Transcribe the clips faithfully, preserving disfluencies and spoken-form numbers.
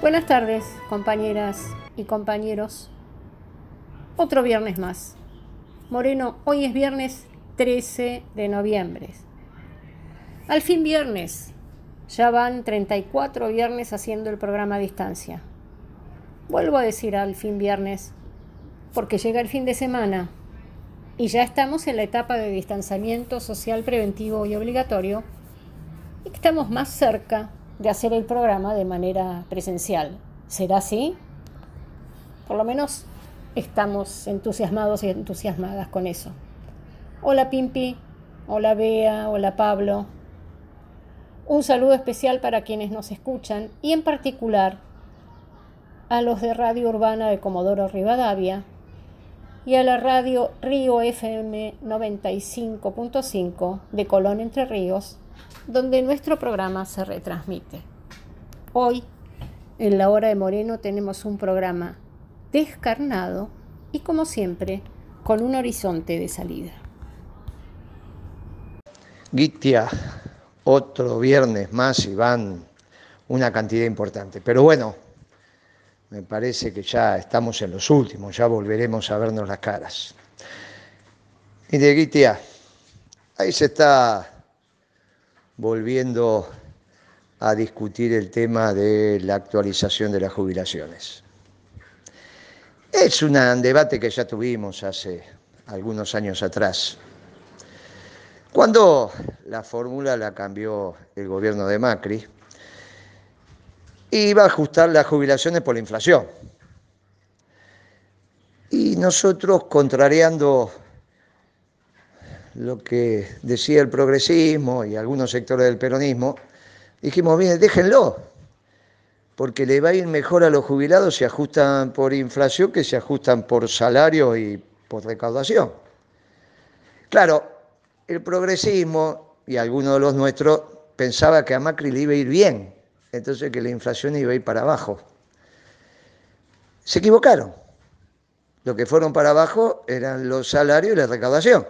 Buenas tardes, compañeras y compañeros. Otro viernes más. Moreno, hoy es viernes trece de noviembre. Al fin viernes. Ya van treinta y cuatro viernes haciendo el programa a distancia. Vuelvo a decir al fin viernes, porque llega el fin de semana y ya estamos en la etapa de distanciamiento social preventivo y obligatorio y que estamos más cerca de hacer el programa de manera presencial. ¿Será así? Por lo menos estamos entusiasmados y entusiasmadas con eso. Hola Pimpi, hola Bea, hola Pablo. Un saludo especial para quienes nos escuchan y en particular a los de Radio Urbana de Comodoro Rivadavia y a la radio Río F M noventa y cinco punto cinco de Colón Entre Ríos, donde nuestro programa se retransmite. Hoy, en la hora de Moreno, tenemos un programa descarnado y, como siempre, con un horizonte de salida. Gitia, otro viernes más y van una cantidad importante. Pero bueno, me parece que ya estamos en los últimos, ya volveremos a vernos las caras. Mire, Gitia, ahí se está volviendo a discutir el tema de la actualización de las jubilaciones. Es un debate que ya tuvimos hace algunos años atrás, cuando la fórmula la cambió el gobierno de Macri y iba a ajustar las jubilaciones por la inflación. Y nosotros, contrariando lo que decía el progresismo y algunos sectores del peronismo, dijimos, bien, déjenlo, porque le va a ir mejor a los jubilados si ajustan por inflación que si ajustan por salario y por recaudación. Claro, el progresismo y algunos de los nuestros pensaba que a Macri le iba a ir bien, entonces que la inflación iba a ir para abajo. Se equivocaron. Lo que fueron para abajo eran los salarios y la recaudación.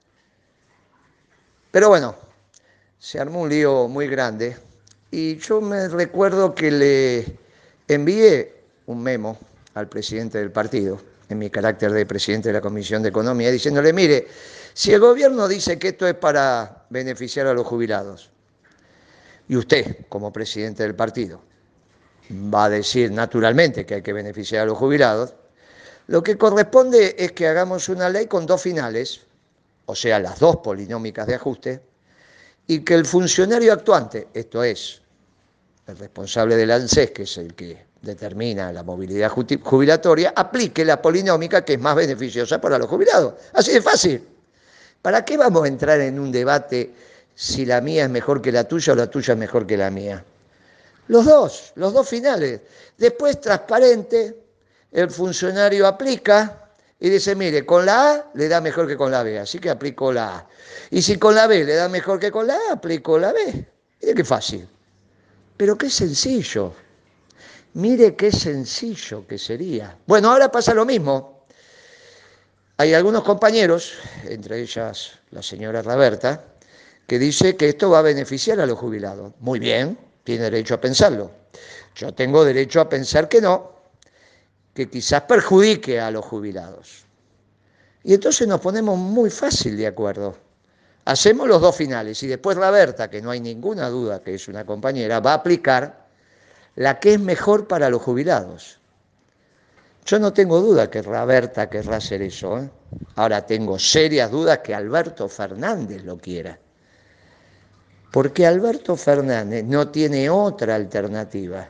Pero bueno, se armó un lío muy grande y yo me recuerdo que le envié un memo al presidente del partido, en mi carácter de presidente de la Comisión de Economía, diciéndole, mire, si el gobierno dice que esto es para beneficiar a los jubilados, y usted, como presidente del partido, va a decir naturalmente que hay que beneficiar a los jubilados, lo que corresponde es que hagamos una ley con dos finales, o sea, las dos polinómicas de ajuste, y que el funcionario actuante, esto es, el responsable del ANSES, que es el que determina la movilidad jubilatoria, aplique la polinómica que es más beneficiosa para los jubilados. Así de fácil. ¿Para qué vamos a entrar en un debate si la mía es mejor que la tuya o la tuya es mejor que la mía? Los dos, los dos finales. Después, transparente, el funcionario aplica y dice, mire, con la A le da mejor que con la B, así que aplico la A. Y si con la B le da mejor que con la A, aplico la B. Mire qué fácil. Pero qué sencillo. Mire qué sencillo que sería. Bueno, ahora pasa lo mismo. Hay algunos compañeros, entre ellas la señora Raberta, que dice que esto va a beneficiar a los jubilados. Muy bien, tiene derecho a pensarlo. Yo tengo derecho a pensar que no, que quizás perjudique a los jubilados. Y entonces nos ponemos muy fácil de acuerdo. Hacemos los dos finales y después Raberta, que no hay ninguna duda que es una compañera, va a aplicar la que es mejor para los jubilados. Yo no tengo duda que Raberta querrá hacer eso, ¿eh? Ahora tengo serias dudas que Alberto Fernández lo quiera. Porque Alberto Fernández no tiene otra alternativa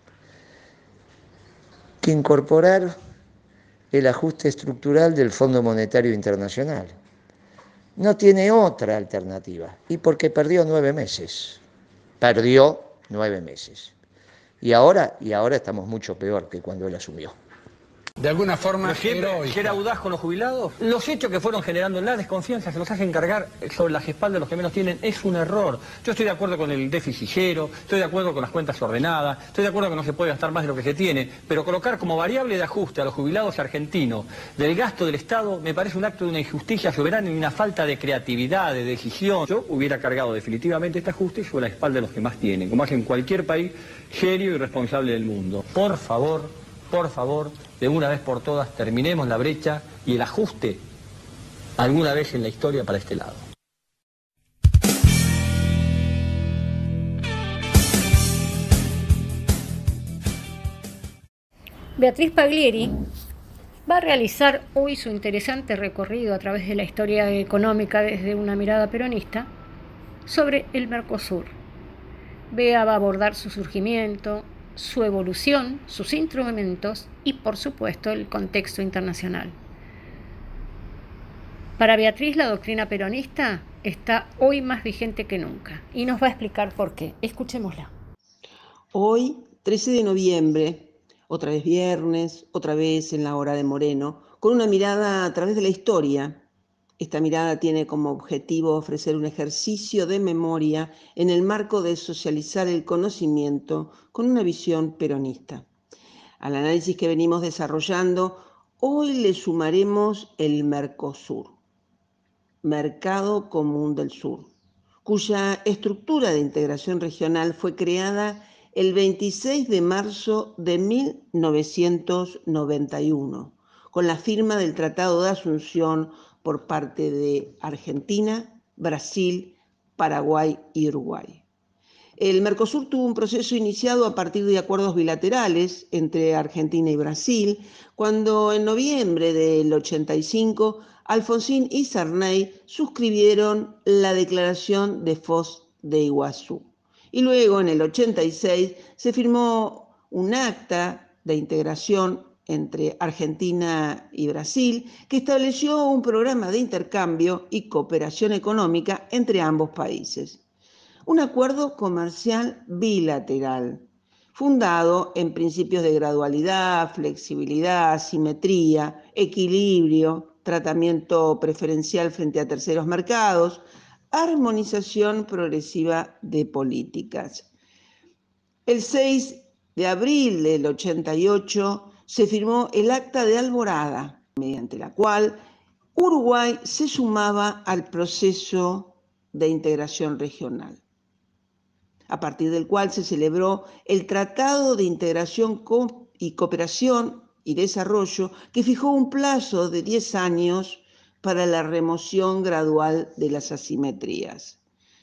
que incorporar el ajuste estructural del Fondo Monetario Internacional. No tiene otra alternativa. Y porque perdió nueve meses. Perdió nueve meses. Y ahora, y ahora estamos mucho peor que cuando él asumió. De alguna forma siempre heroica. ser audaz con los jubilados. Los hechos que fueron generando la desconfianza se los hacen cargar sobre las espaldas de los que menos tienen. Es un error. Yo estoy de acuerdo con el déficit cero, estoy de acuerdo con las cuentas ordenadas, estoy de acuerdo que no se puede gastar más de lo que se tiene, pero colocar como variable de ajuste a los jubilados argentinos del gasto del Estado me parece un acto de una injusticia soberana y una falta de creatividad, de decisión. Yo hubiera cargado definitivamente este ajuste sobre la espalda de los que más tienen, como hacen cualquier país serio y responsable del mundo. Por favor, por favor, de una vez por todas terminemos la brecha y el ajuste alguna vez en la historia para este lado. Beatriz Paglieri va a realizar hoy su interesante recorrido a través de la historia económica desde una mirada peronista sobre el Mercosur. Bea va a abordar su surgimiento, su evolución, sus instrumentos y, por supuesto, el contexto internacional. Para Beatriz, la doctrina peronista está hoy más vigente que nunca y nos va a explicar por qué. Escuchémosla. Hoy, trece de noviembre, otra vez viernes, otra vez en la hora de Moreno, con una mirada a través de la historia. Esta mirada tiene como objetivo ofrecer un ejercicio de memoria en el marco de socializar el conocimiento con una visión peronista. Al análisis que venimos desarrollando, hoy le sumaremos el Mercosur, Mercado Común del Sur, cuya estructura de integración regional fue creada el veintiséis de marzo de mil novecientos noventa y uno, con la firma del Tratado de Asunción por parte de Argentina, Brasil, Paraguay y Uruguay. El Mercosur tuvo un proceso iniciado a partir de acuerdos bilaterales entre Argentina y Brasil, cuando en noviembre del ochenta y cinco Alfonsín y Sarney suscribieron la Declaración de Foz de Iguazú. Y luego, en el ochenta y seis, se firmó un acta de integración entre Argentina y Brasil, que estableció un programa de intercambio y cooperación económica entre ambos países. Un acuerdo comercial bilateral, fundado en principios de gradualidad, flexibilidad, simetría, equilibrio, tratamiento preferencial frente a terceros mercados, armonización progresiva de políticas. El seis de abril del ochenta y ocho se firmó el Acta de Alborada, mediante la cual Uruguay se sumaba al proceso de integración regional, a partir del cual se celebró el Tratado de Integración y Cooperación y Desarrollo, que fijó un plazo de diez años para la remoción gradual de las asimetrías.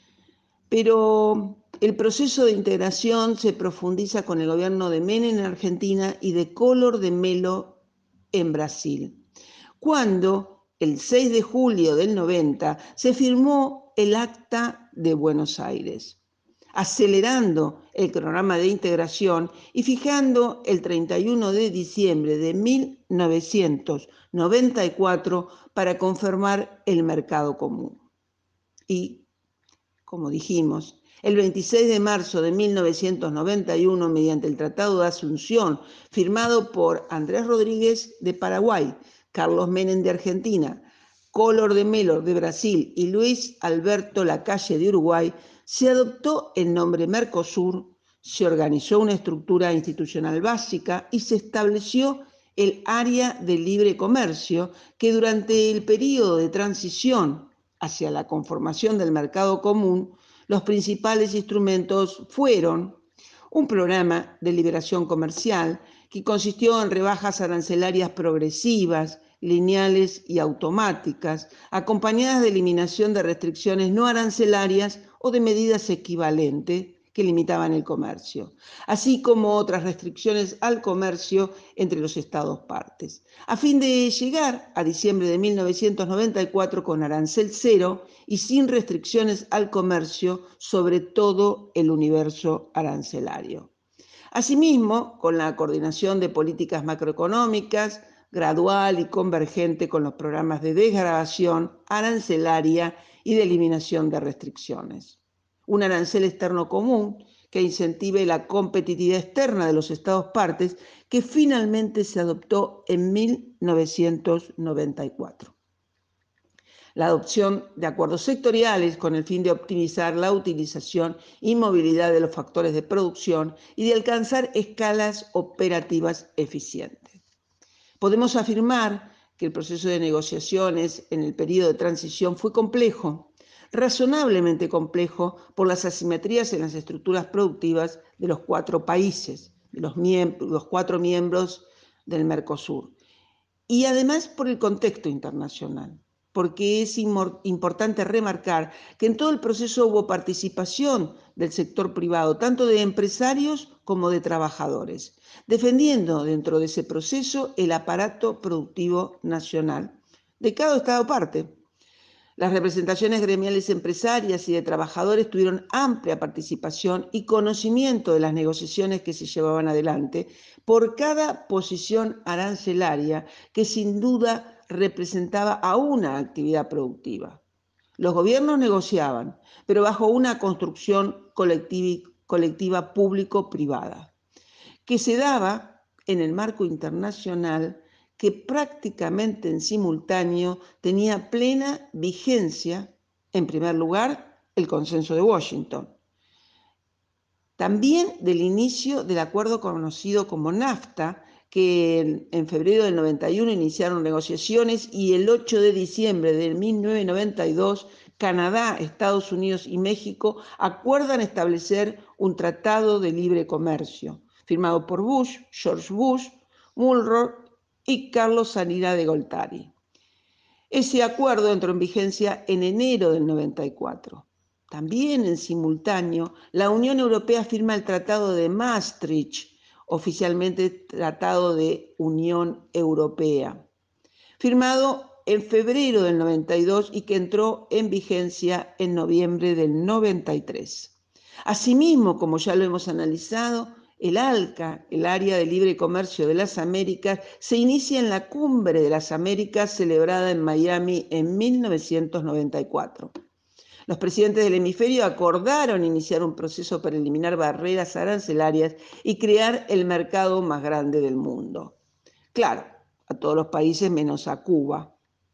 Pero el proceso de integración se profundiza con el gobierno de Menem en Argentina y de Collor de Mello en Brasil, cuando el seis de julio del noventa se firmó el Acta de Buenos Aires, acelerando el programa de integración y fijando el treinta y uno de diciembre de mil novecientos noventa y cuatro para confirmar el mercado común. Y, como dijimos, el veintiséis de marzo de mil novecientos noventa y uno, mediante el Tratado de Asunción, firmado por Andrés Rodríguez de Paraguay, Carlos Menem de Argentina, Collor de Mello de Brasil y Luis Alberto Lacalle de Uruguay, se adoptó el nombre Mercosur, se organizó una estructura institucional básica y se estableció el área de libre comercio, que durante el periodo de transición hacia la conformación del mercado común, los principales instrumentos fueron un programa de liberación comercial que consistió en rebajas arancelarias progresivas, lineales y automáticas, acompañadas de eliminación de restricciones no arancelarias o de medidas equivalentes que limitaban el comercio, así como otras restricciones al comercio entre los Estados partes, a fin de llegar a diciembre de mil novecientos noventa y cuatro con arancel cero y sin restricciones al comercio sobre todo el universo arancelario. Asimismo, con la coordinación de políticas macroeconómicas, gradual y convergente con los programas de desgravación arancelaria y de eliminación de restricciones. Un arancel externo común que incentive la competitividad externa de los Estados partes, que finalmente se adoptó en mil novecientos noventa y cuatro. La adopción de acuerdos sectoriales con el fin de optimizar la utilización y movilidad de los factores de producción y de alcanzar escalas operativas eficientes. Podemos afirmar que el proceso de negociaciones en el periodo de transición fue complejo, razonablemente complejo por las asimetrías en las estructuras productivas de los cuatro países, de los, los cuatro miembros del Mercosur, y además por el contexto internacional, porque es importante remarcar que en todo el proceso hubo participación del sector privado, tanto de empresarios como de trabajadores, defendiendo dentro de ese proceso el aparato productivo nacional de cada Estado parte. Las representaciones gremiales empresarias y de trabajadores tuvieron amplia participación y conocimiento de las negociaciones que se llevaban adelante por cada posición arancelaria que sin duda representaba a una actividad productiva. Los gobiernos negociaban, pero bajo una construcción colectiva, colectiva público-privada, que se daba en el marco internacional que prácticamente en simultáneo tenía plena vigencia, en primer lugar, el Consenso de Washington. También del inicio del acuerdo conocido como NAFTA, que en, en febrero del noventa y uno iniciaron negociaciones y el ocho de diciembre de mil novecientos noventa y dos, Canadá, Estados Unidos y México acuerdan establecer un tratado de libre comercio, firmado por Bush, George Bush, Mulroy y Carlos Salinas de Gortari. Ese acuerdo entró en vigencia en enero del noventa y cuatro. También en simultáneo, la Unión Europea firma el Tratado de Maastricht, oficialmente Tratado de Unión Europea, firmado en febrero del noventa y dos y que entró en vigencia en noviembre del noventa y tres. Asimismo, como ya lo hemos analizado, el ALCA, el Área de Libre Comercio de las Américas, se inicia en la Cumbre de las Américas celebrada en Miami en mil novecientos noventa y cuatro. Los presidentes del hemisferio acordaron iniciar un proceso para eliminar barreras arancelarias y crear el mercado más grande del mundo. Claro, a todos los países menos a Cuba.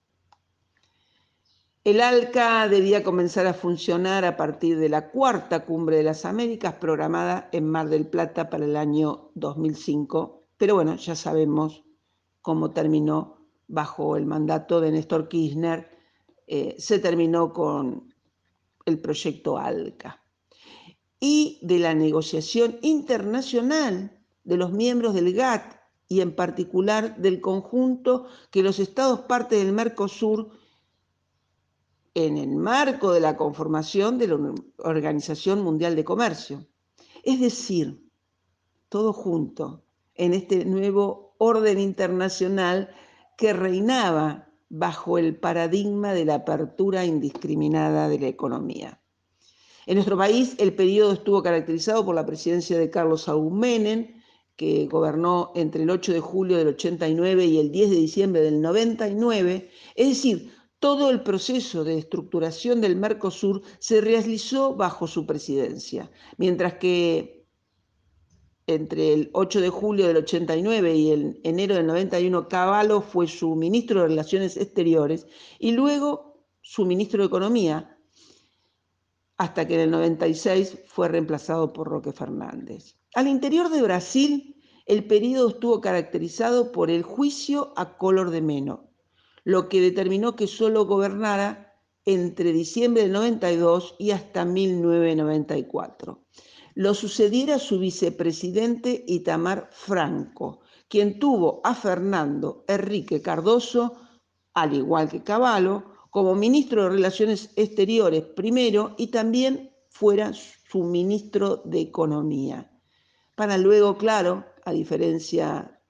El ALCA debía comenzar a funcionar a partir de la cuarta Cumbre de las Américas programada en Mar del Plata para el año dos mil cinco, pero bueno, ya sabemos cómo terminó bajo el mandato de Néstor Kirchner, eh, se terminó con el proyecto ALCA. Y de la negociación internacional de los miembros del GATT y en particular del conjunto que los Estados partes del Mercosur en el marco de la conformación de la Organización Mundial de Comercio. Es decir, todo junto en este nuevo orden internacional que reinaba bajo el paradigma de la apertura indiscriminada de la economía. En nuestro país el periodo estuvo caracterizado por la presidencia de Carlos Saúl Menem, que gobernó entre el ocho de julio del ochenta y nueve y el diez de diciembre del noventa y nueve, es decir, todo el proceso de estructuración del Mercosur se realizó bajo su presidencia, mientras que entre el ocho de julio del ochenta y nueve y el enero del noventa y uno, Cavallo fue su ministro de Relaciones Exteriores y luego su ministro de Economía, hasta que en el noventa y seis fue reemplazado por Roque Fernández. Al interior de Brasil, el periodo estuvo caracterizado por el juicio a Collor de Mello, lo que determinó que solo gobernara entre diciembre del noventa y dos y hasta mil novecientos noventa y cuatro. Lo sucediera su vicepresidente Itamar Franco, quien tuvo a Fernando Henrique Cardoso, al igual que Cavallo, como ministro de Relaciones Exteriores primero y también fuera su ministro de Economía. Para luego, claro, a diferencia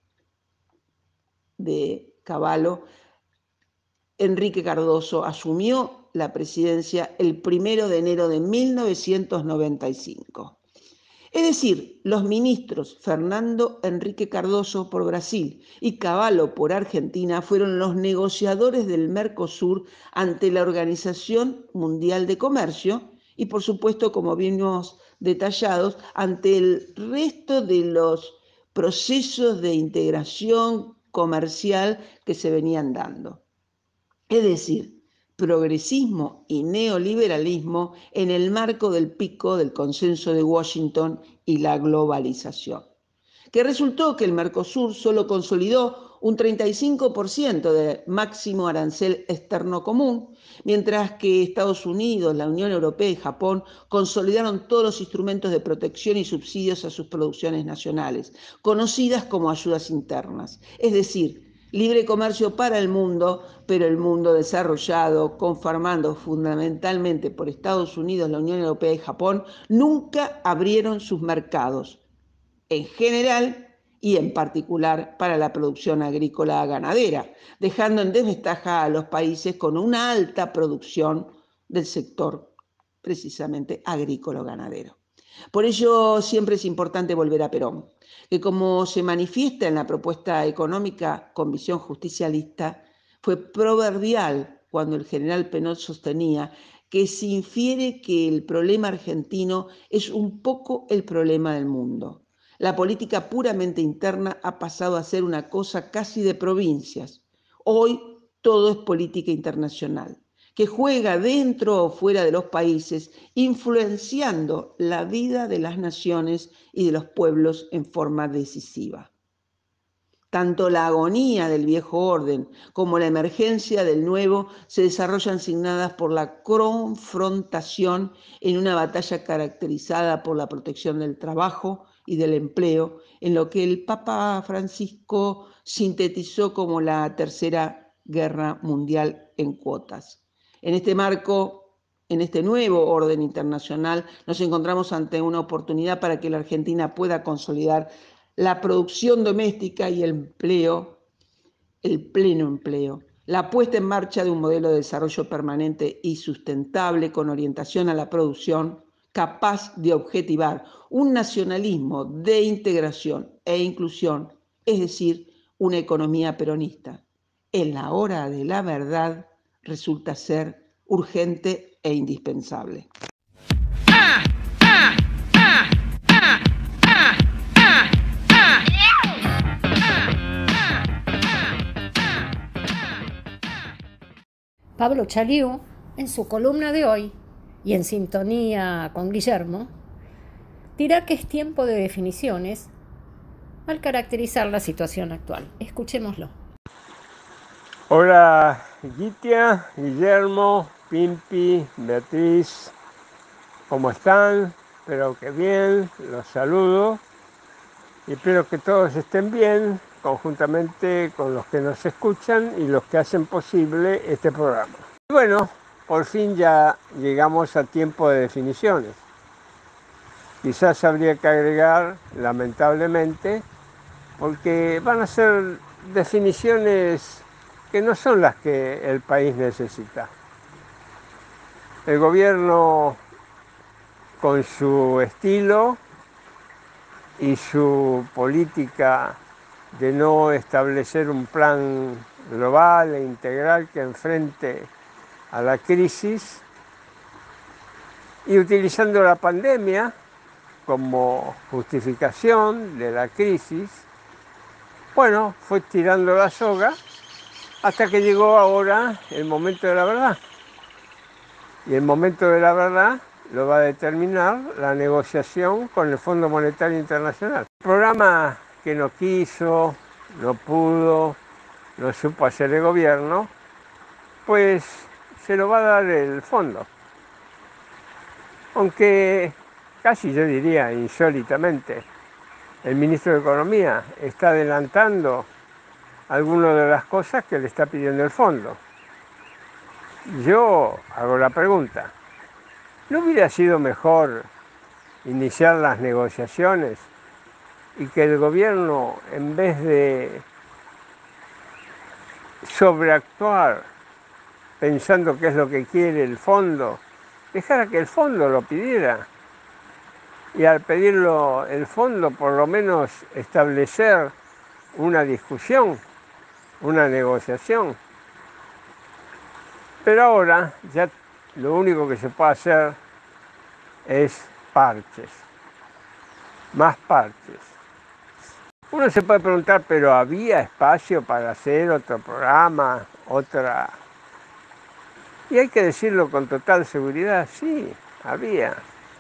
de Cavallo, Enrique Cardoso asumió la presidencia el primero de enero de mil novecientos noventa y cinco. Es decir, los ministros Fernando Henrique Cardoso por Brasil y Cavallo por Argentina fueron los negociadores del Mercosur ante la Organización Mundial de Comercio y por supuesto, como vimos detallados, ante el resto de los procesos de integración comercial que se venían dando. Es decir, progresismo y neoliberalismo en el marco del pico del consenso de Washington y la globalización, que resultó que el Mercosur solo consolidó un treinta y cinco por ciento del máximo arancel externo común, mientras que Estados Unidos, la Unión Europea y Japón consolidaron todos los instrumentos de protección y subsidios a sus producciones nacionales, conocidas como ayudas internas. Es decir, libre comercio para el mundo, pero el mundo desarrollado, conformado fundamentalmente por Estados Unidos, la Unión Europea y Japón, nunca abrieron sus mercados, en general y en particular para la producción agrícola ganadera, dejando en desventaja a los países con una alta producción del sector precisamente agrícola-ganadero. Por ello, siempre es importante volver a Perón, que como se manifiesta en la propuesta económica con visión justicialista, fue proverbial cuando el general Perón sostenía que se infiere que el problema argentino es un poco el problema del mundo. La política puramente interna ha pasado a ser una cosa casi de provincias. Hoy todo es política internacional, que juega dentro o fuera de los países, influenciando la vida de las naciones y de los pueblos en forma decisiva. Tanto la agonía del viejo orden como la emergencia del nuevo se desarrollan signadas por la confrontación en una batalla caracterizada por la protección del trabajo y del empleo, en lo que el Papa Francisco sintetizó como la Tercera Guerra Mundial en cuotas. En este marco, en este nuevo orden internacional, nos encontramos ante una oportunidad para que la Argentina pueda consolidar la producción doméstica y el empleo, el pleno empleo, la puesta en marcha de un modelo de desarrollo permanente y sustentable con orientación a la producción, capaz de objetivar un nacionalismo de integración e inclusión, es decir, una economía peronista. En la hora de la verdad resulta ser urgente e indispensable. Pablo Chaliú, en su columna de hoy, y en sintonía con Guillermo, dirá que es tiempo de definiciones al caracterizar la situación actual. Escuchémoslo. Hola Gitia, Guillermo, Pimpi, Beatriz, ¿cómo están? Espero que bien, los saludo y espero que todos estén bien, conjuntamente con los que nos escuchan y los que hacen posible este programa. Y bueno, por fin ya llegamos a tiempo de definiciones. Quizás habría que agregar, lamentablemente, porque van a ser definiciones que no son las que el país necesita. El gobierno, con su estilo y su política de no establecer un plan global e integral que enfrente a la crisis, y utilizando la pandemia como justificación de la crisis, bueno, fue tirando la soga hasta que llegó ahora el momento de la verdad. Y el momento de la verdad lo va a determinar la negociación con el Fondo Monetario Internacional. El programa que no quiso, no pudo, no supo hacer el gobierno, pues se lo va a dar el fondo. Aunque casi yo diría insólitamente, el ministro de Economía está adelantando algunas de las cosas que le está pidiendo el fondo. Yo hago la pregunta, ¿no hubiera sido mejor iniciar las negociaciones y que el gobierno, en vez de sobreactuar pensando qué es lo que quiere el fondo, dejara que el fondo lo pidiera? Y al pedirlo el fondo, por lo menos establecer una discusión, una negociación. Pero ahora ya lo único que se puede hacer es parches, más parches. Uno se puede preguntar, ¿pero había espacio para hacer otro programa, otra...? Y hay que decirlo con total seguridad, sí, había.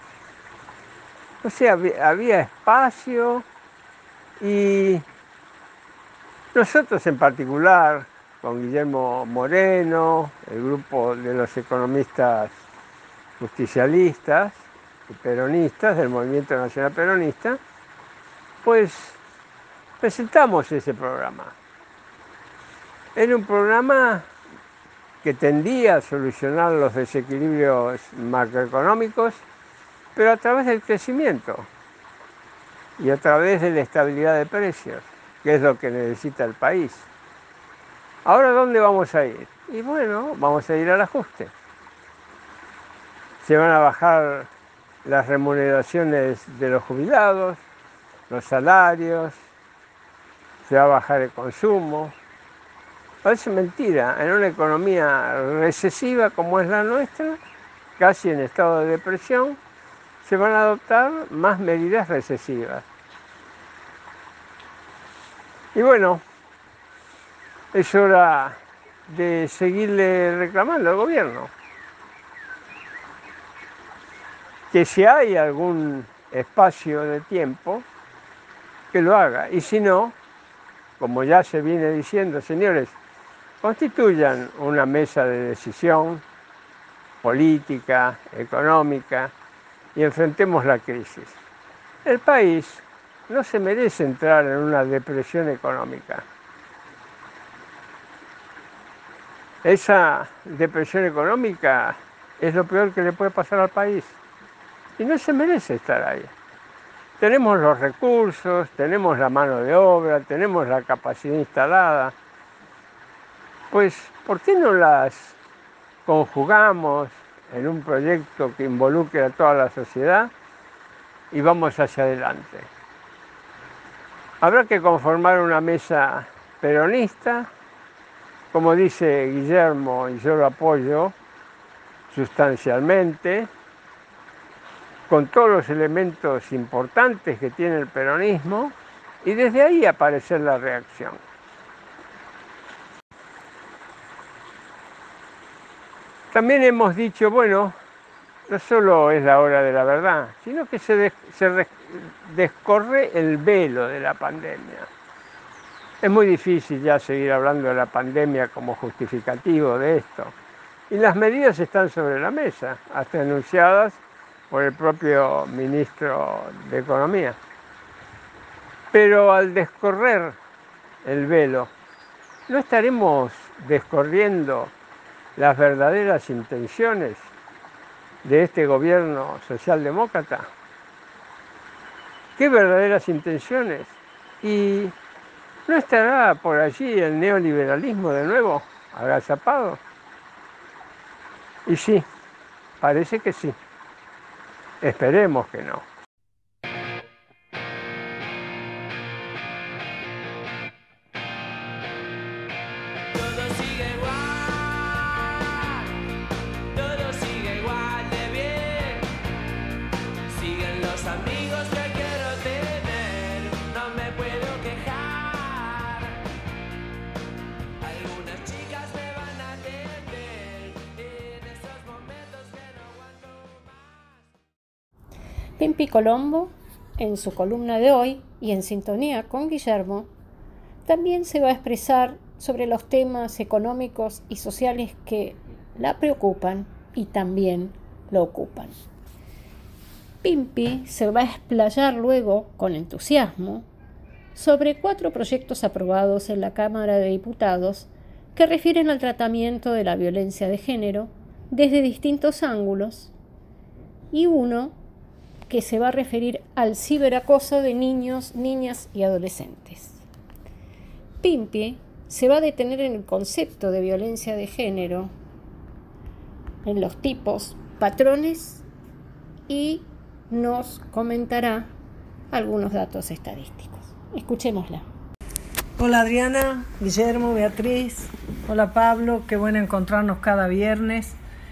O sea, había, había espacio y nosotros en particular, con Guillermo Moreno, el grupo de los economistas justicialistas y peronistas del Movimiento Nacional Peronista, pues presentamos ese programa. Era un programa que tendía a solucionar los desequilibrios macroeconómicos, pero a través del crecimiento y a través de la estabilidad de precios, que es lo que necesita el país. Ahora, ¿dónde vamos a ir? Y bueno, vamos a ir al ajuste. Se van a bajar las remuneraciones de los jubilados, los salarios, se va a bajar el consumo. Parece mentira, en una economía recesiva como es la nuestra, casi en estado de depresión, se van a adoptar más medidas recesivas. Y bueno, es hora de seguirle reclamando al gobierno que si hay algún espacio de tiempo, que lo haga. Y si no, como ya se viene diciendo, señores, constituyan una mesa de decisión política, económica, y enfrentemos la crisis. El país no se merece entrar en una depresión económica. Esa depresión económica es lo peor que le puede pasar al país. Y no se merece estar ahí. Tenemos los recursos, tenemos la mano de obra, tenemos la capacidad instalada. Pues, ¿por qué no las conjugamos en un proyecto que involucre a toda la sociedad y vamos hacia adelante? Habrá que conformar una mesa peronista, como dice Guillermo, y yo lo apoyo sustancialmente, con todos los elementos importantes que tiene el peronismo, y desde ahí aparecer la reacción. También hemos dicho, bueno, no solo es la hora de la verdad, sino que se, des, se descorre el velo de la pandemia. Es muy difícil ya seguir hablando de la pandemia como justificativo de esto. Y las medidas están sobre la mesa, hasta anunciadas por el propio ministro de Economía. Pero al descorrer el velo, ¿no estaremos descorriendo las verdaderas intenciones de este gobierno socialdemócrata? ¿Qué verdaderas intenciones? ¿Y no estará por allí el neoliberalismo de nuevo agazapado? Y sí, parece que sí. Esperemos que no. Pimpi Colombo, en su columna de hoy y en sintonía con Guillermo, también se va a expresar sobre los temas económicos y sociales que la preocupan y también lo ocupan. Pimpi se va a explayar luego, con entusiasmo, sobre cuatro proyectos aprobados en la Cámara de Diputados que refieren al tratamiento de la violencia de género desde distintos ángulos y uno que se va a referir al ciberacoso de niños, niñas y adolescentes. Pimpi se va a detener en el concepto de violencia de género, en los tipos, patrones y nos comentará algunos datos estadísticos. Escuchémosla. Hola Adriana, Guillermo, Beatriz, hola Pablo, qué bueno encontrarnos cada viernes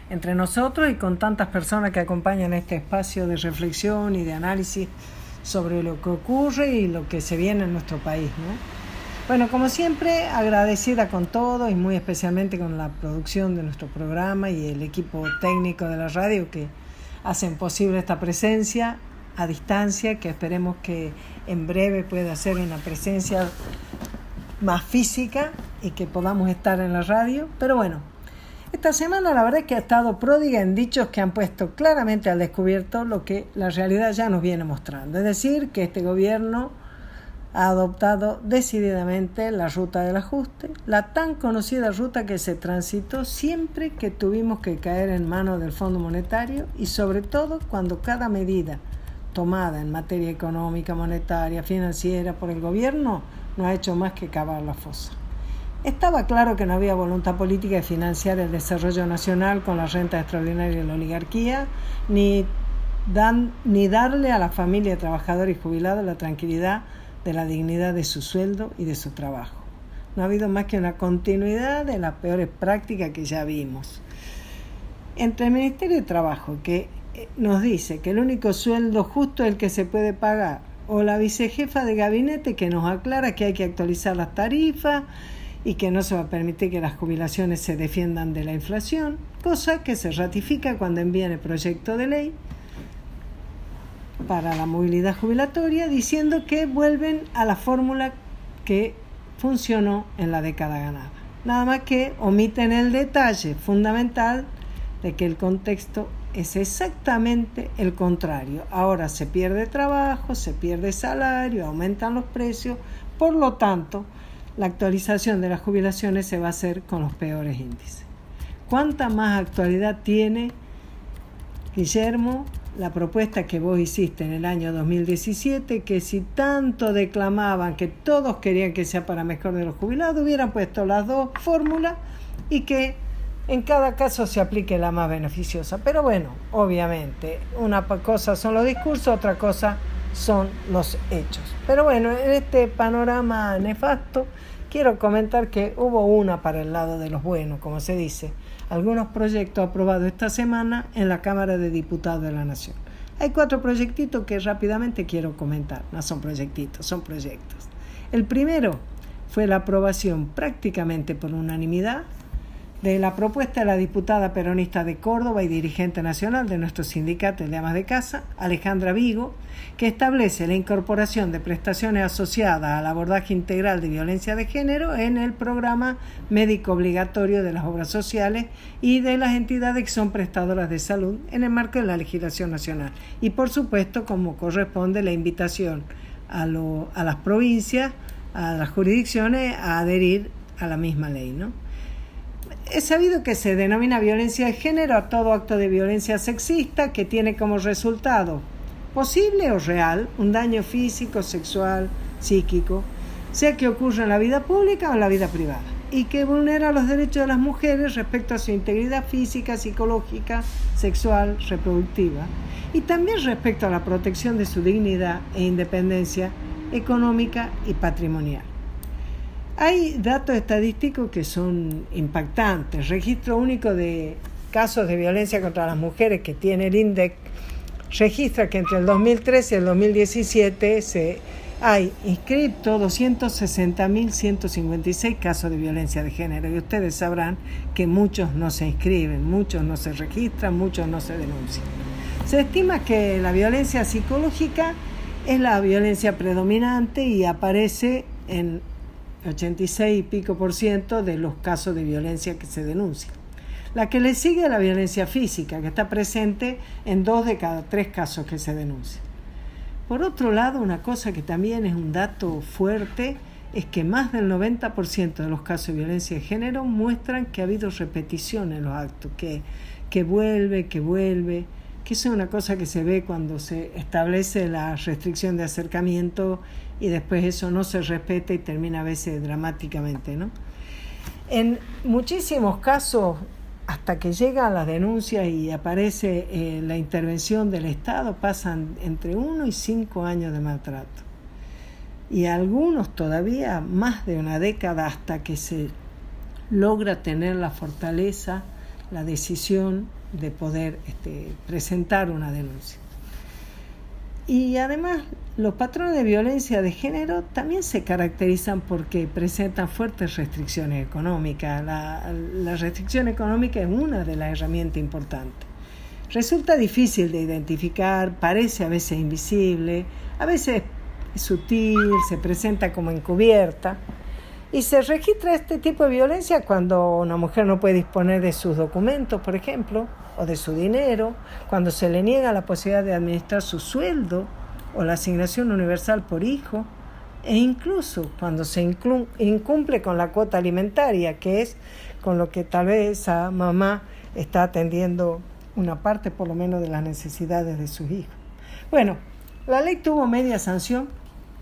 entre nosotros y con tantas personas que acompañan este espacio de reflexión y de análisis sobre lo que ocurre y lo que se viene en nuestro país, ¿no? Bueno, como siempre, agradecida con todo y muy especialmente con la producción de nuestro programa y el equipo técnico de la radio que hacen posible esta presencia a distancia, que esperemos que en breve pueda ser una presencia más física y que podamos estar en la radio. Pero bueno, esta semana la verdad es que ha estado pródiga en dichos que han puesto claramente al descubierto lo que la realidad ya nos viene mostrando. Es decir, que este gobierno ha adoptado decididamente la ruta del ajuste, la tan conocida ruta que se transitó siempre que tuvimos que caer en manos del Fondo Monetario y sobre todo cuando cada medida tomada en materia económica, monetaria, financiera por el gobierno no ha hecho más que cavar la fosa. Estaba claro que no había voluntad política de financiar el desarrollo nacional con la renta extraordinaria de la oligarquía, ni, dan, ni darle a la familia trabajadora y jubilada la tranquilidad de la dignidad de su sueldo y de su trabajo. No ha habido más que una continuidad de las peores prácticas que ya vimos. Entre el Ministerio de Trabajo, que nos dice que el único sueldo justo es el que se puede pagar, o la vicejefa de gabinete que nos aclara que hay que actualizar las tarifas y que no se va a permitir que las jubilaciones se defiendan de la inflación, cosa que se ratifica cuando envían el proyecto de ley para la movilidad jubilatoria, diciendo que vuelven a la fórmula que funcionó en la década ganada. Nada más que omiten el detalle fundamental de que el contexto es exactamente el contrario. Ahora se pierde trabajo, se pierde salario, aumentan los precios, por lo tanto, la actualización de las jubilaciones se va a hacer con los peores índices. ¿Cuánta más actualidad tiene, Guillermo, la propuesta que vos hiciste en el año dos mil diecisiete, que si tanto declamaban que todos querían que sea para mejor de los jubilados, hubieran puesto las dos fórmulas y que en cada caso se aplique la más beneficiosa? Pero bueno, obviamente, una cosa son los discursos, otra cosa son los hechos. Pero bueno, en este panorama nefasto, quiero comentar que hubo una para el lado de los buenos, como se dice. Algunos proyectos aprobados esta semana en la Cámara de Diputados de la Nación. Hay cuatro proyectitos que rápidamente quiero comentar. No son proyectitos, son proyectos. El primero fue la aprobación prácticamente por unanimidad de la propuesta de la diputada peronista de Córdoba y dirigente nacional de nuestro sindicato de amas de casa, Alejandra Vigo, que establece la incorporación de prestaciones asociadas al abordaje integral de violencia de género en el programa médico obligatorio de las obras sociales y de las entidades que son prestadoras de salud en el marco de la legislación nacional. Y por supuesto, como corresponde, la invitación a, lo, a las provincias, a las jurisdicciones, a adherir a la misma ley, ¿no? Es sabido que se denomina violencia de género a todo acto de violencia sexista que tiene como resultado, posible o real, un daño físico, sexual, psíquico, sea que ocurra en la vida pública o en la vida privada, y que vulnera los derechos de las mujeres respecto a su integridad física, psicológica, sexual, reproductiva, y también respecto a la protección de su dignidad e independencia económica y patrimonial. Hay datos estadísticos que son impactantes. Registro único de casos de violencia contra las mujeres que tiene el INDEC registra que entre el dos mil trece y el dos mil diecisiete se, hay inscriptos doscientos sesenta mil ciento cincuenta y seis casos de violencia de género. Y ustedes sabrán que muchos no se inscriben, muchos no se registran, muchos no se denuncian. Se estima que la violencia psicológica es la violencia predominante y aparece en ochenta y seis y pico por ciento de los casos de violencia que se denuncian. La que le sigue es la violencia física, que está presente en dos de cada tres casos que se denuncian. Por otro lado, una cosa que también es un dato fuerte es que más del noventa por ciento de los casos de violencia de género muestran que ha habido repetición en los actos, que, que vuelve, que vuelve, que eso es una cosa que se ve cuando se establece la restricción de acercamiento y después eso no se respeta y termina a veces dramáticamente, ¿no? En muchísimos casos, hasta que llegan las denuncias y aparece eh, la intervención del Estado, pasan entre uno y cinco años de maltrato. Y algunos todavía más de una década hasta que se logra tener la fortaleza, la decisión de poder este, presentar una denuncia. Y además, los patrones de violencia de género también se caracterizan porque presentan fuertes restricciones económicas. La, la restricción económica es una de las herramientas importantes. Resulta difícil de identificar, parece a veces invisible, a veces es sutil, se presenta como encubierta. Y se registra este tipo de violencia cuando una mujer no puede disponer de sus documentos, por ejemplo, o de su dinero, cuando se le niega la posibilidad de administrar su sueldo o la asignación universal por hijo, e incluso cuando se incumple con la cuota alimentaria, que es con lo que tal vez esa mamá está atendiendo una parte por lo menos de las necesidades de sus hijos. Bueno, la ley tuvo media sanción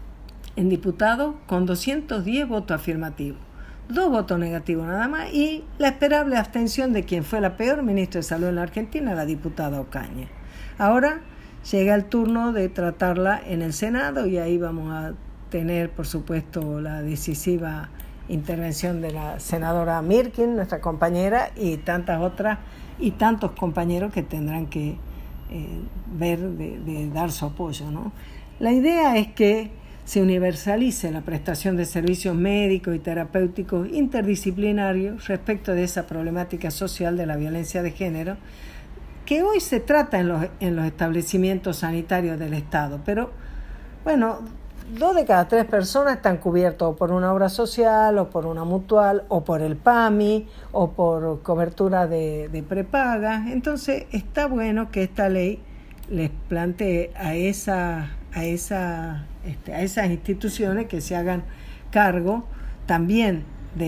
en diputados con doscientos diez votos afirmativos, dos votos negativos nada más, y la esperable abstención de quien fue la peor ministra de Salud en la Argentina, la diputada Ocaña. Ahora llega el turno de tratarla en el Senado y ahí vamos a tener, por supuesto, la decisiva intervención de la senadora Mirkin, nuestra compañera, y tantas otras y tantos compañeros que tendrán que eh, ver de, de dar su apoyo, ¿no? La idea es que se universalice la prestación de servicios médicos y terapéuticos interdisciplinarios respecto de esa problemática social de la violencia de género, que hoy se trata en los, en los establecimientos sanitarios del Estado, pero bueno, dos de cada tres personas están cubiertos por una obra social, o por una mutual, o por el P A M I, o por cobertura de, de prepaga. Entonces está bueno que esta ley les plantee a esa, a esa, este, a esas instituciones que se hagan cargo también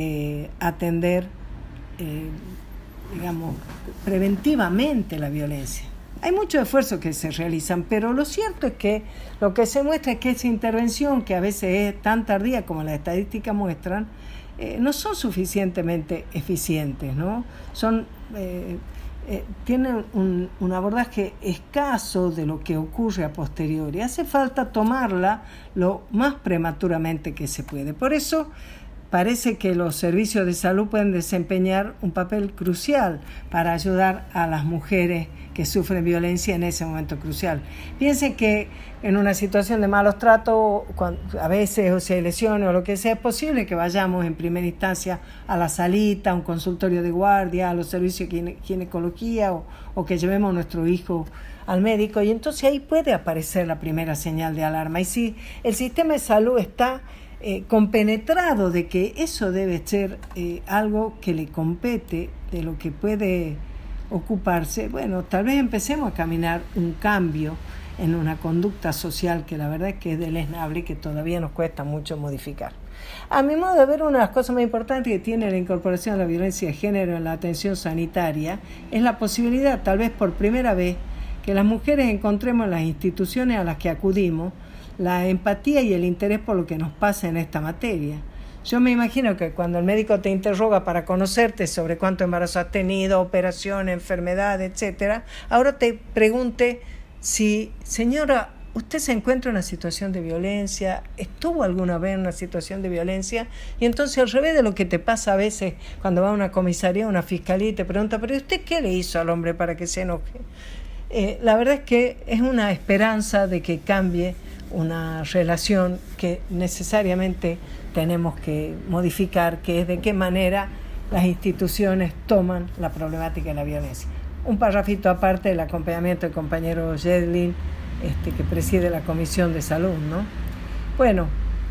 de atender, eh, digamos, preventivamente la violencia. Hay muchos esfuerzos que se realizan, pero lo cierto es que lo que se muestra es que esa intervención, que a veces es tan tardía como las estadísticas muestran, eh, no son suficientemente eficientes, ¿no? Son, eh, eh, tienen un, un abordaje escaso de lo que ocurre a posteriori. Hace falta tomarla lo más prematuramente que se puede. Por eso parece que los servicios de salud pueden desempeñar un papel crucial para ayudar a las mujeres que sufren violencia en ese momento crucial. Piensen que en una situación de malos tratos, cuando, a veces, o si hay lesiones o lo que sea, es posible que vayamos en primera instancia a la salita, a un consultorio de guardia, a los servicios de gine- ginecología o, o que llevemos a nuestro hijo al médico, y entonces ahí puede aparecer la primera señal de alarma. Y si el sistema de salud está Eh, compenetrado de que eso debe ser eh, algo que le compete, de lo que puede ocuparse, bueno, tal vez empecemos a caminar un cambio en una conducta social que la verdad es que es deleznable y que todavía nos cuesta mucho modificar. A mi modo de ver, una de las cosas más importantes que tiene la incorporación de la violencia de género en la atención sanitaria es la posibilidad, tal vez por primera vez, que las mujeres encontremos en las instituciones a las que acudimos la empatía y el interés por lo que nos pasa en esta materia. Yo me imagino que cuando el médico te interroga para conocerte sobre cuánto embarazo has tenido, operación, enfermedad, etcétera, ahora te pregunte si, señora, ¿usted se encuentra en una situación de violencia? ¿Estuvo alguna vez en una situación de violencia? Y entonces, al revés de lo que te pasa a veces cuando va a una comisaría, a una fiscalía y te pregunta, ¿pero usted qué le hizo al hombre para que se enoje? Eh, la verdad es que es una esperanza de que cambie una relación que necesariamente tenemos que modificar, que es de qué manera las instituciones toman la problemática de la violencia. Un parrafito aparte del acompañamiento del compañero Jedlin, este, que preside la Comisión de Salud, ¿no? Bueno,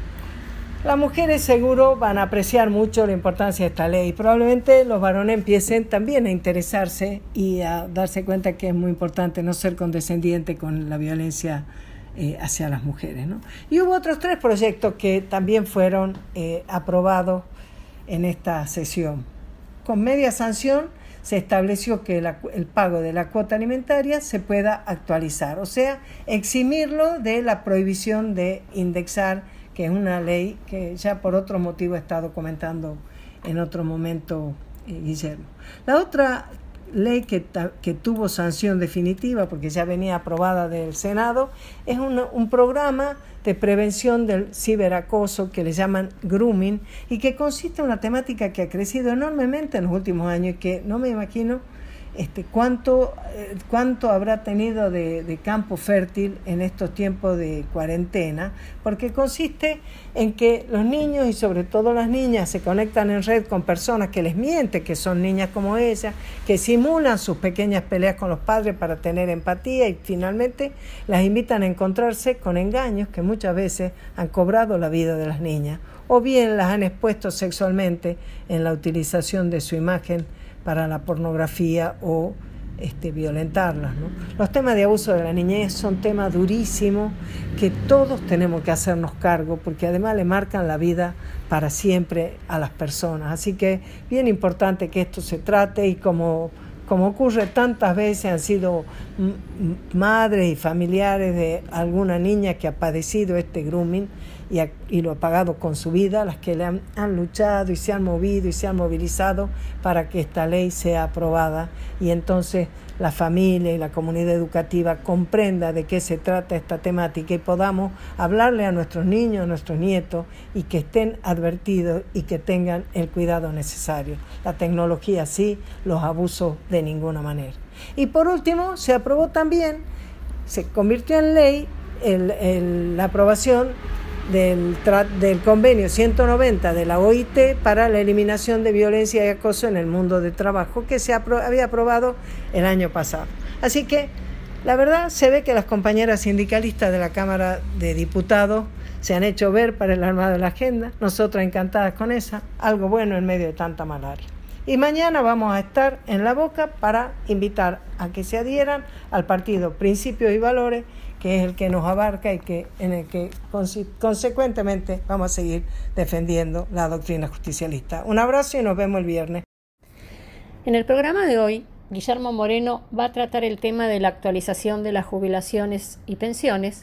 las mujeres seguro van a apreciar mucho la importancia de esta ley. Probablemente los varones empiecen también a interesarse y a darse cuenta que es muy importante no ser condescendiente con la violencia Eh, hacia las mujeres, ¿no? Y hubo otros tres proyectos que también fueron eh, aprobados en esta sesión. Con media sanción se estableció que la, el pago de la cuota alimentaria se pueda actualizar, o sea, eximirlo de la prohibición de indexar, que es una ley que ya por otro motivo está documentando en otro momento eh, Guillermo. La otra ley que, que tuvo sanción definitiva, porque ya venía aprobada del Senado, es un, un programa de prevención del ciberacoso que le llaman grooming, y que consiste en una temática que ha crecido enormemente en los últimos años y que no me imagino este, cuánto, eh, cuánto habrá tenido de, de campo fértil en estos tiempos de cuarentena, porque consiste en que los niños y sobre todo las niñas se conectan en red con personas que les mienten que son niñas como ella, que simulan sus pequeñas peleas con los padres para tener empatía y finalmente las invitan a encontrarse con engaños que muchas veces han cobrado la vida de las niñas o bien las han expuesto sexualmente en la utilización de su imagen para la pornografía o este, violentarlas, ¿no? Los temas de abuso de la niñez son temas durísimos que todos tenemos que hacernos cargo porque además le marcan la vida para siempre a las personas. Así que bien importante que esto se trate y como, como ocurre tantas veces han sido madres y familiares de alguna niña que ha padecido este grooming y, a, y lo ha pagado con su vida, las que le han, han luchado y se han movido y se han movilizado para que esta ley sea aprobada y entonces la familia y la comunidad educativa comprenda de qué se trata esta temática y podamos hablarle a nuestros niños, a nuestros nietos y que estén advertidos y que tengan el cuidado necesario. La tecnología sí, los abusos de ninguna manera. Y por último, se aprobó también, se convirtió en ley el, el, la aprobación Del, del convenio ciento noventa de la O I T para la eliminación de violencia y acoso en el mundo del trabajo que se apro- había aprobado el año pasado. Así que la verdad se ve que las compañeras sindicalistas de la Cámara de Diputados se han hecho ver para el armado de la agenda, nosotras encantadas con esa, algo bueno en medio de tanta malaria. Y mañana vamos a estar en La Boca para invitar a que se adhieran al partido Principios y Valores, que es el que nos abarca y que, en el que conse- consecuentemente vamos a seguir defendiendo la doctrina justicialista. Un abrazo y nos vemos el viernes. En el programa de hoy, Guillermo Moreno va a tratar el tema de la actualización de las jubilaciones y pensiones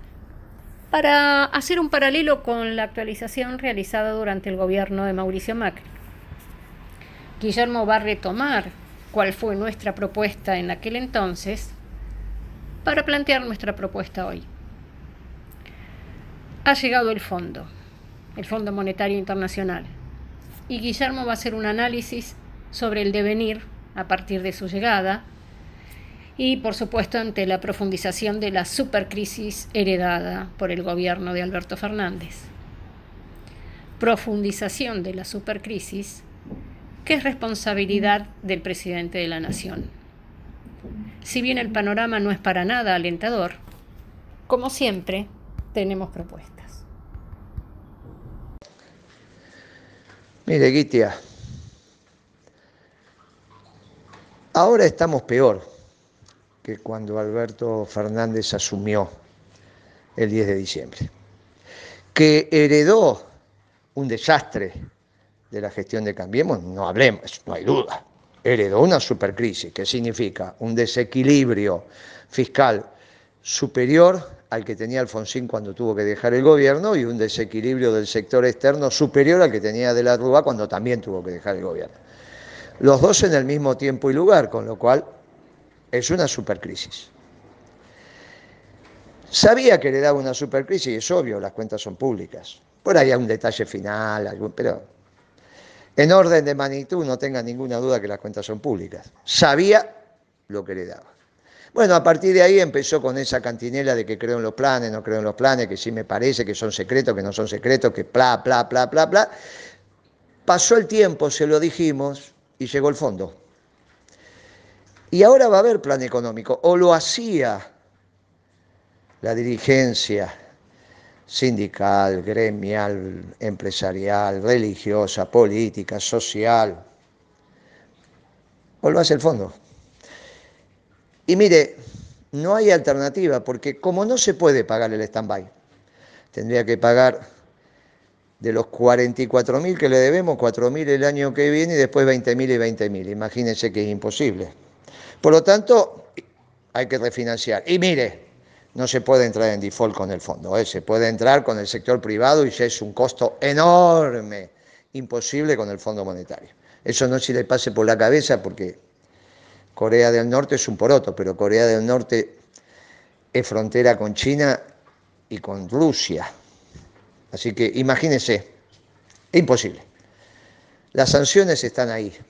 para hacer un paralelo con la actualización realizada durante el gobierno de Mauricio Macri. Guillermo va a retomar cuál fue nuestra propuesta en aquel entonces para plantear nuestra propuesta hoy. Ha llegado el fondo, el Fondo Monetario Internacional, y Guillermo va a hacer un análisis sobre el devenir a partir de su llegada y, por supuesto, ante la profundización de la supercrisis heredada por el gobierno de Alberto Fernández. Profundización de la supercrisis que es responsabilidad del presidente de la Nación. Si bien el panorama no es para nada alentador, como siempre, tenemos propuestas. Mire, Guitia, ahora estamos peor que cuando Alberto Fernández asumió el diez de diciembre, que heredó un desastre de la gestión de Cambiemos, no hablemos, no hay duda. Heredó una supercrisis, que significa un desequilibrio fiscal superior al que tenía Alfonsín cuando tuvo que dejar el gobierno y un desequilibrio del sector externo superior al que tenía de la Rúa cuando también tuvo que dejar el gobierno. Los dos en el mismo tiempo y lugar, con lo cual es una supercrisis. Sabía que heredaba una supercrisis, es obvio, las cuentas son públicas. Por ahí hay un detalle final, algún, pero en orden de magnitud no tenga ninguna duda que las cuentas son públicas. Sabía lo que heredaba. Bueno, a partir de ahí empezó con esa cantinela de que creo en los planes, no creo en los planes, que sí me parece, que son secretos, que no son secretos, que bla, bla, bla, bla, bla. Pasó el tiempo, se lo dijimos, y llegó el fondo. Y ahora va a haber plan económico, o lo hacía la dirigencia sindical, gremial, empresarial, religiosa, política, social, o lo hace el fondo. Y mire, no hay alternativa, porque como no se puede pagar el stand-by, tendría que pagar de los cuarenta y cuatro mil que le debemos, cuatro mil el año que viene y después veinte mil y veinte mil. Imagínense que es imposible. Por lo tanto, hay que refinanciar. Y mire, no se puede entrar en default con el fondo, ¿eh? Se puede entrar con el sector privado y ya es un costo enorme, imposible con el Fondo Monetario. Eso no se le pase por la cabeza porque Corea del Norte es un poroto, pero Corea del Norte es frontera con China y con Rusia. Así que imagínense, imposible. Las sanciones están ahí.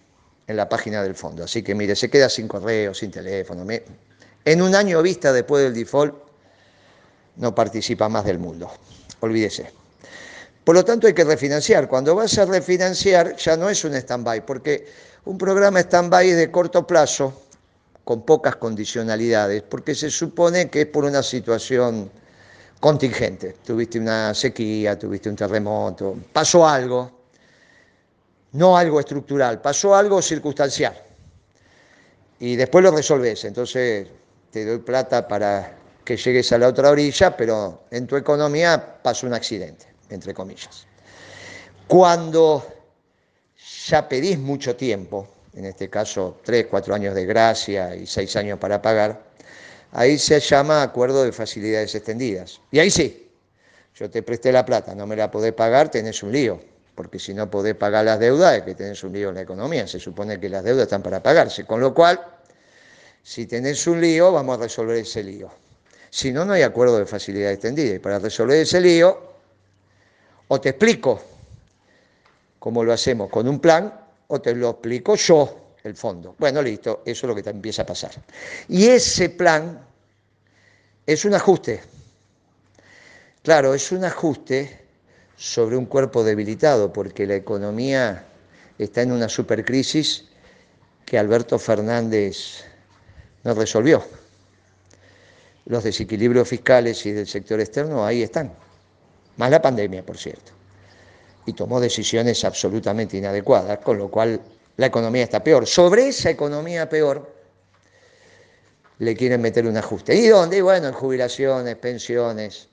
en la página del fondo. Así que mire, se queda sin correo, sin teléfono. En un año vista después del default, no participa más del mundo. Olvídese. Por lo tanto, hay que refinanciar. Cuando vas a refinanciar, ya no es un stand-by, porque un programa stand-by es de corto plazo, con pocas condicionalidades, porque se supone que es por una situación contingente. Tuviste una sequía, tuviste un terremoto, pasó algo, no algo estructural, pasó algo circunstancial. Y después lo resolvés. Entonces, te doy plata para que llegues a la otra orilla, pero en tu economía pasó un accidente, entre comillas. Cuando ya pedís mucho tiempo, en este caso tres, cuatro años de gracia y seis años para pagar, ahí se llama acuerdo de facilidades extendidas. Y ahí sí, yo te presté la plata, no me la podés pagar, tenés un lío, porque si no podés pagar las deudas es que tenés un lío en la economía, se supone que las deudas están para pagarse, con lo cual, si tenés un lío, vamos a resolver ese lío. Si no, no hay acuerdo de facilidad extendida. Y para resolver ese lío, o te explico cómo lo hacemos con un plan, o te lo explico yo, el fondo. Bueno, listo, eso es lo que te empieza a pasar. Y ese plan es un ajuste. Claro, es un ajuste sobre un cuerpo debilitado, porque la economía está en una supercrisis que Alberto Fernández no resolvió. Los desequilibrios fiscales y del sector externo ahí están, más la pandemia, por cierto, y tomó decisiones absolutamente inadecuadas, con lo cual la economía está peor. Sobre esa economía peor le quieren meter un ajuste. ¿Y dónde? Y bueno, en jubilaciones, pensiones,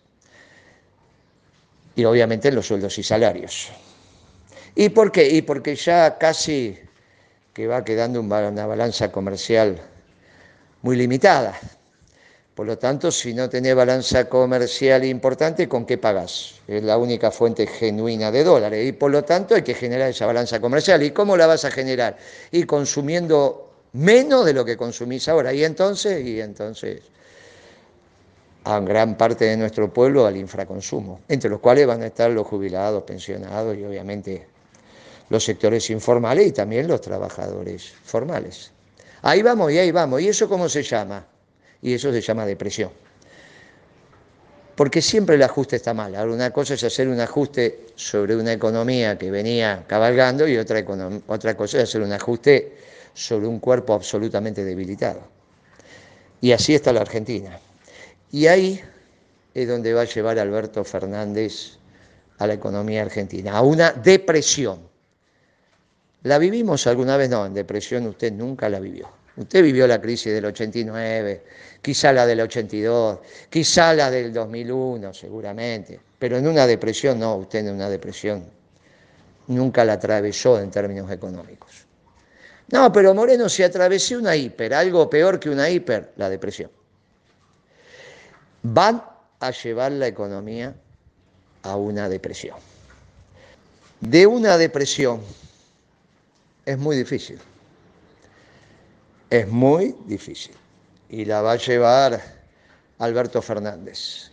y obviamente en los sueldos y salarios. ¿Y por qué? Y porque ya casi que va quedando una balanza comercial muy limitada. Por lo tanto, si no tenés balanza comercial importante, ¿con qué pagás? Es la única fuente genuina de dólares y por lo tanto hay que generar esa balanza comercial. ¿Y cómo la vas a generar? Y consumiendo menos de lo que consumís ahora. Y entonces, y entonces, a gran parte de nuestro pueblo al infraconsumo, entre los cuales van a estar los jubilados, pensionados y obviamente los sectores informales y también los trabajadores formales. Ahí vamos y ahí vamos. ¿Y eso cómo se llama? Y eso se llama depresión. Porque siempre el ajuste está mal. Ahora, una cosa es hacer un ajuste sobre una economía que venía cabalgando y otra, otra cosa es hacer un ajuste sobre un cuerpo absolutamente debilitado. Y así está la Argentina. Y ahí es donde va a llevar Alberto Fernández a la economía argentina, a una depresión. ¿La vivimos alguna vez? No, en depresión usted nunca la vivió. Usted vivió la crisis del ochenta y nueve, quizá la del ochenta y dos, quizá la del dos mil uno, seguramente. Pero en una depresión, no, usted en una depresión nunca la atravesó en términos económicos. No, pero Moreno, si atravesé una hiper, algo peor que una hiper, la depresión. Van a llevar la economía a una depresión. De una depresión es muy difícil. Es muy difícil. Y la va a llevar Alberto Fernández.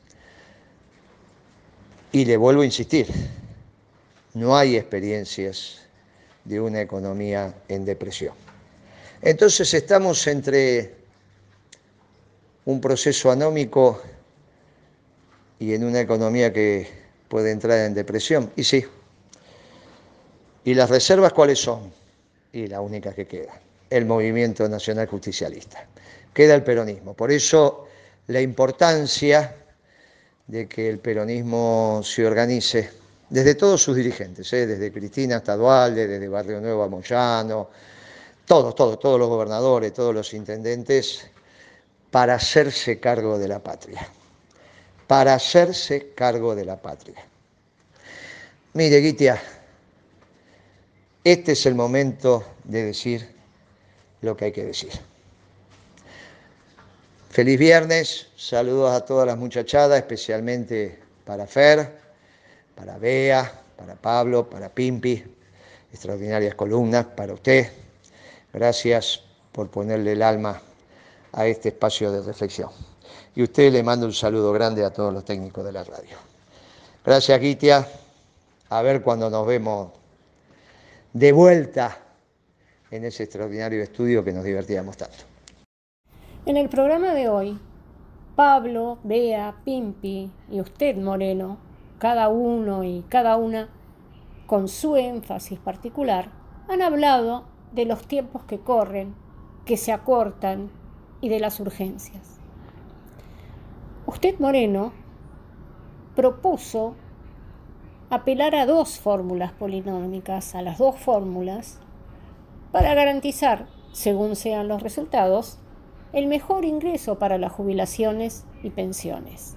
Y le vuelvo a insistir, no hay experiencias de una economía en depresión. Entonces estamos entre un proceso anómico y en una economía que puede entrar en depresión. Y sí. ¿Y las reservas cuáles son? Y la única que queda, el Movimiento Nacional Justicialista. Queda el peronismo. Por eso la importancia de que el peronismo se organice desde todos sus dirigentes, ¿eh? Desde Cristina hasta Dualde, desde Barrio Nuevo a Moyano, todos, todos, todos los gobernadores, todos los intendentes, para hacerse cargo de la patria. Para hacerse cargo de la patria. Mire, Guitia, este es el momento de decir lo que hay que decir. Feliz viernes, saludos a todas las muchachadas, especialmente para Fer, para Bea, para Pablo, para Pimpi, extraordinarias columnas para usted. Gracias por ponerle el alma a este espacio de reflexión. Y a usted le mando un saludo grande a todos los técnicos de la radio. Gracias, Guitia. A ver cuando nos vemos de vuelta en ese extraordinario estudio que nos divertíamos tanto. En el programa de hoy, Pablo, Bea, Pimpi y usted, Moreno, cada uno y cada una, con su énfasis particular, han hablado de los tiempos que corren, que se acortan y de las urgencias. Usted, Moreno, propuso apelar a dos fórmulas polinómicas, a las dos fórmulas, para garantizar, según sean los resultados, el mejor ingreso para las jubilaciones y pensiones.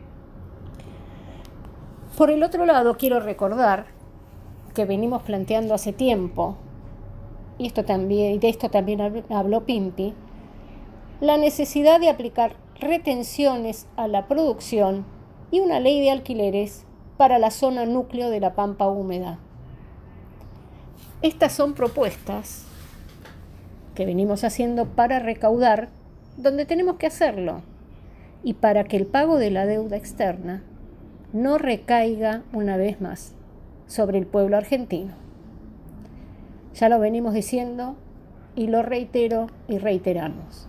Por el otro lado, quiero recordar que venimos planteando hace tiempo, y esto también, de esto también habló Pimpi, la necesidad de aplicar retenciones a la producción y una ley de alquileres para la zona núcleo de la Pampa húmeda. Estas son propuestas que venimos haciendo para recaudar donde tenemos que hacerlo y para que el pago de la deuda externa no recaiga una vez más sobre el pueblo argentino. Ya lo venimos diciendo y lo reitero y reiteramos.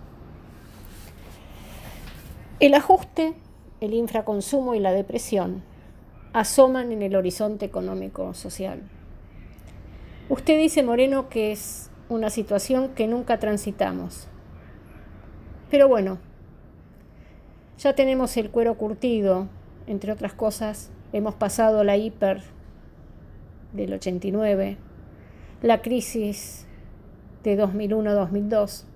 El ajuste, el infraconsumo y la depresión asoman en el horizonte económico-social. Usted dice, Moreno, que es una situación que nunca transitamos. Pero bueno, ya tenemos el cuero curtido, entre otras cosas, hemos pasado la hiper del ochenta y nueve, la crisis de dos mil uno a dos mil dos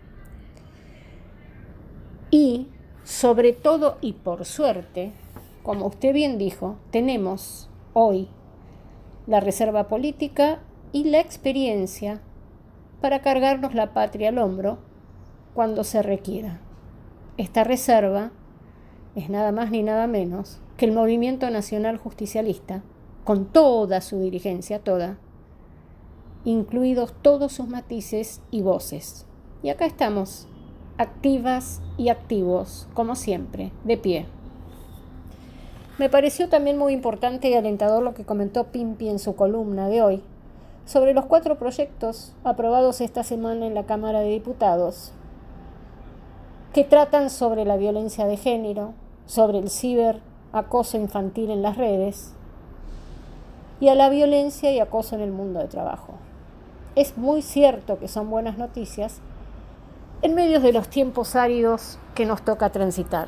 y, sobre todo y por suerte, como usted bien dijo, tenemos hoy la reserva política y la experiencia para cargarnos la patria al hombro cuando se requiera. Esta reserva es nada más ni nada menos que el Movimiento Nacional Justicialista, con toda su dirigencia, toda, incluidos todos sus matices y voces. Y acá estamos, activas y activos, como siempre, de pie. Me pareció también muy importante y alentador lo que comentó Pimpi en su columna de hoy sobre los cuatro proyectos aprobados esta semana en la Cámara de Diputados que tratan sobre la violencia de género, sobre el ciberacoso infantil en las redes y a la violencia y acoso en el mundo de trabajo. Es muy cierto que son buenas noticias en medio de los tiempos áridos que nos toca transitar.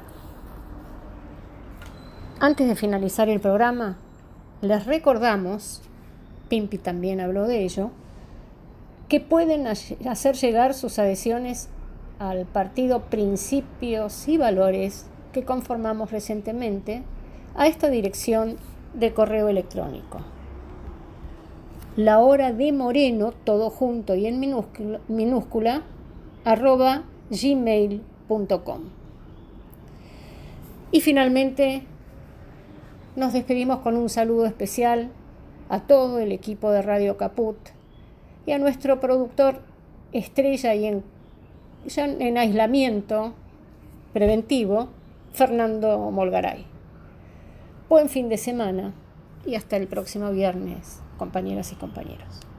Antes de finalizar el programa, les recordamos, Pimpi también habló de ello, que pueden hacer llegar sus adhesiones al partido Principios y Valores que conformamos recientemente a esta dirección de correo electrónico. La hora de Moreno, todo junto y en minúscula, minúscula arroba gmail punto com. Y finalmente nos despedimos con un saludo especial a todo el equipo de Radio Caput y a nuestro productor estrella y en, ya en aislamiento preventivo, Fernando Molgaray. Buen fin de semana y hasta el próximo viernes, compañeras y compañeros.